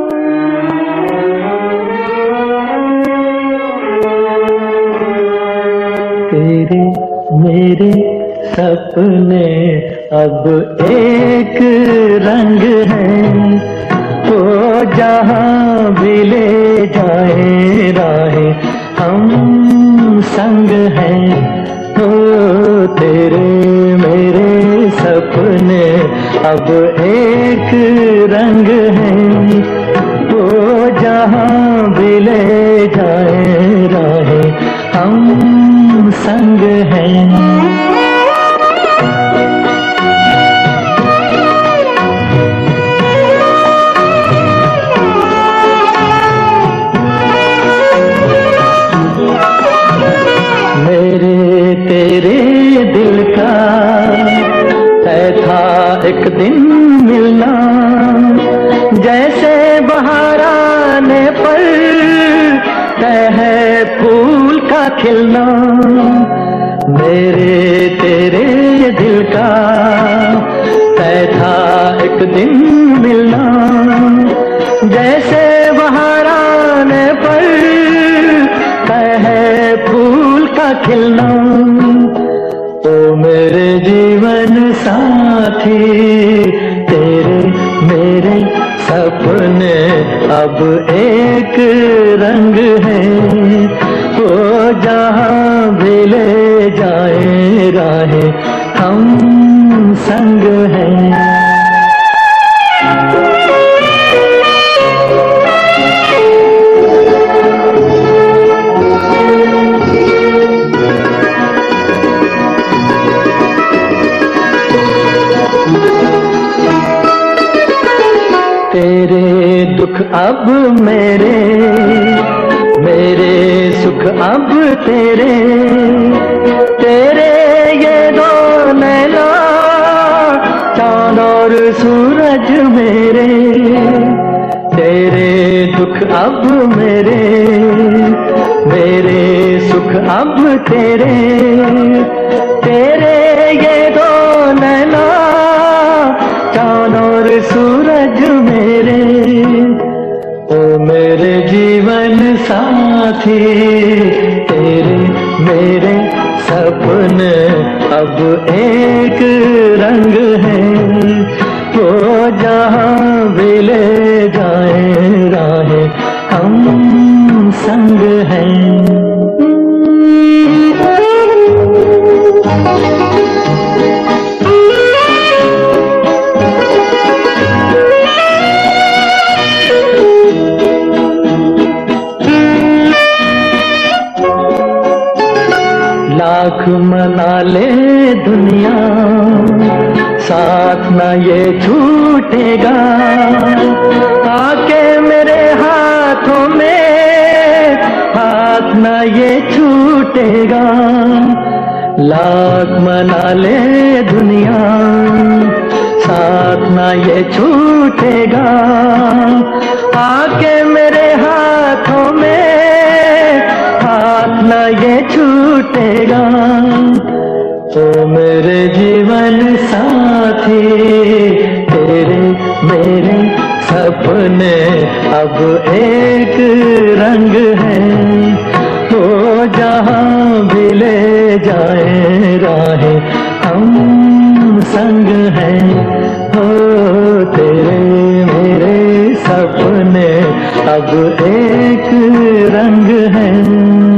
तेरे मेरे सपने अब एक रंग है, वो जहाँ भी ले जाए राहें हम संग हैं। ओ तेरे मेरे सपने अब एक रंग है, वो जहाँ भी ले जाए राहें हम संग हैं। मेरे तेरे दिल का तय था एक दिन मिलना, जैसे बहार आने पर तय है फूल का खिलना। मेरे तेरे दिल का तय था एक दिन मिलना, जैसे बहार आने पर तय है फूल का खिलना। ओ मेरे जीवन साथी तेरे मेरे सपने अब एक रंग है, वो जहाँ भी ले जाए राहें हम संग हैं। तेरे दुख अब मेरे, मेरे सुख अब तेरे, तेरे ये दो नैना चांद और सूरज मेरे। तेरे दुख अब मेरे, मेरे सुख अब तेरे, तेरे ये दो नैना चांद और सूरज मेरे। ओ मेरे जीवन साथी तेरे मेरे सपने अब एक रंग है, वो जहाँ भी ले जाए राहें हम संग हैं। लाख मना ले दुनिया साथ न ये छूटेगा, आके मेरे हाथों में हाथ न ये छूटेगा। लाख मना ले दुनिया साथ न ये छूटेगा, आके मेरे हाथों में हाथ न ये छूटेगा। ओ मेरे जीवन साथी तेरे मेरे सपने अब एक रंग है, वो जहाँ भी ले जाए राहें हम संग हैं। हो तेरे मेरे सपने अब एक रंग है।